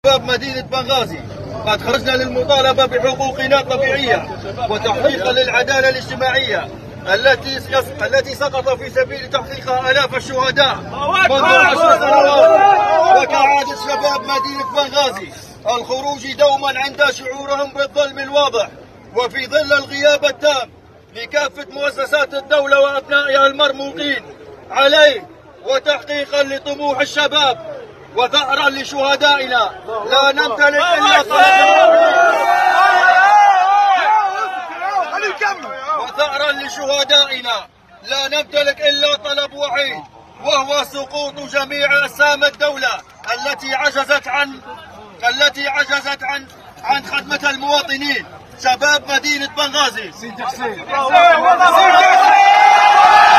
شباب مدينة بنغازي قد خرجنا للمطالبة بحقوقنا الطبيعية وتحقيقا للعدالة الاجتماعية التي سقط في سبيل تحقيقها آلاف الشهداء منذ 10 سنوات. وكعادة شباب مدينة بنغازي الخروج دوما عند شعورهم بالظلم الواضح وفي ظل الغياب التام لكافة مؤسسات الدولة وأبنائها المرموقين عليه، وتحقيقا لطموح الشباب وثأرا لشهدائنا لا نمتلك إلا طلب وحيد وهو سقوط جميع أقسام الدولة التي عجزت عن خدمة المواطنين. شباب مدينة بنغازي